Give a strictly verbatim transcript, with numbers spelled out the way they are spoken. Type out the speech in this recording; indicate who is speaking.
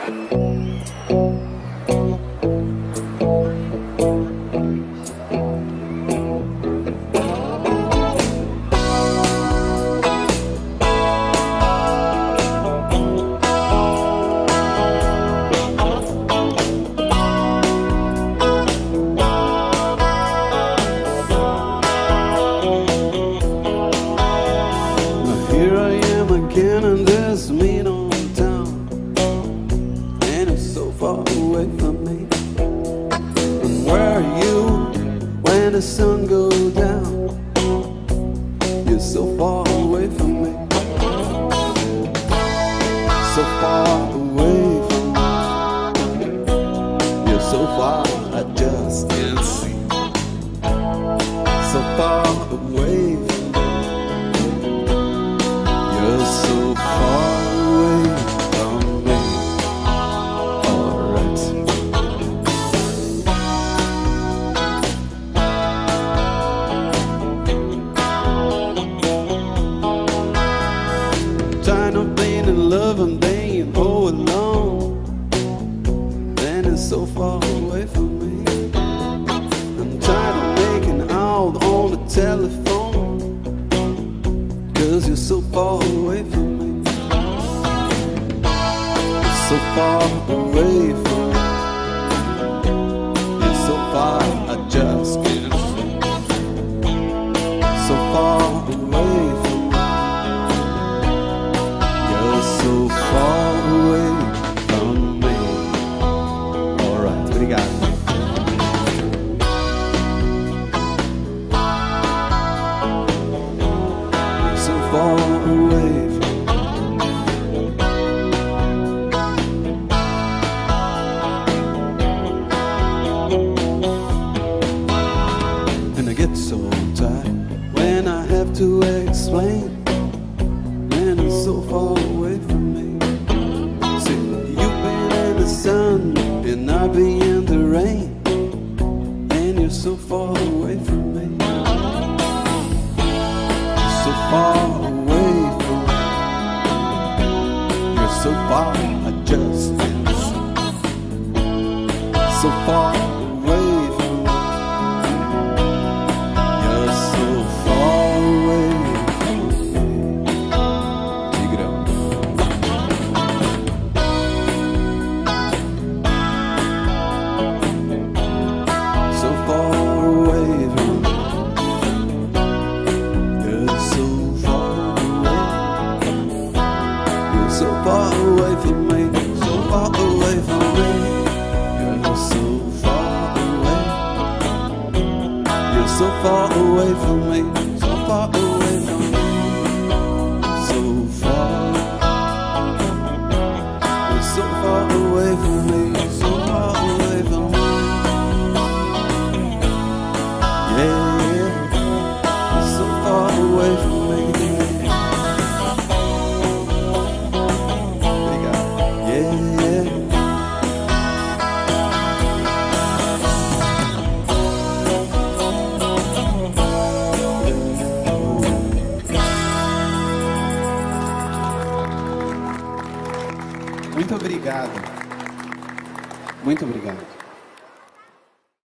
Speaker 1: The sun goes down, you're so far away from me, so far away from me, you're so far I just can't see, so far away from me, you're so far away from me. Alright. Tired of being in love and being all alone, then it's so far away from me. I'm tired of making out on the telephone, cause you're so far away from me, you're so far away from me, you're so far I just can't see, so far away from me, so far away from me. Alright, obrigado. So far away from me. And I get so tired when I have to explain, and it's so far away from me. See, you've been in the sun and I've been in the rain, and you're so far away from me, you're so far away from me, you're so far I just can't see, so far away from me, you're so far away from me. Tigrão. So far away from me, you're so far away, you're so far away from me, so far away from me, you're so far away, you're so far away from me, so far away from me, so far, you're so far away from me, so far away from me. Yeah, you're so far away from me. Obrigado. Yeah, yeah. Muito obrigado. Muito obrigado.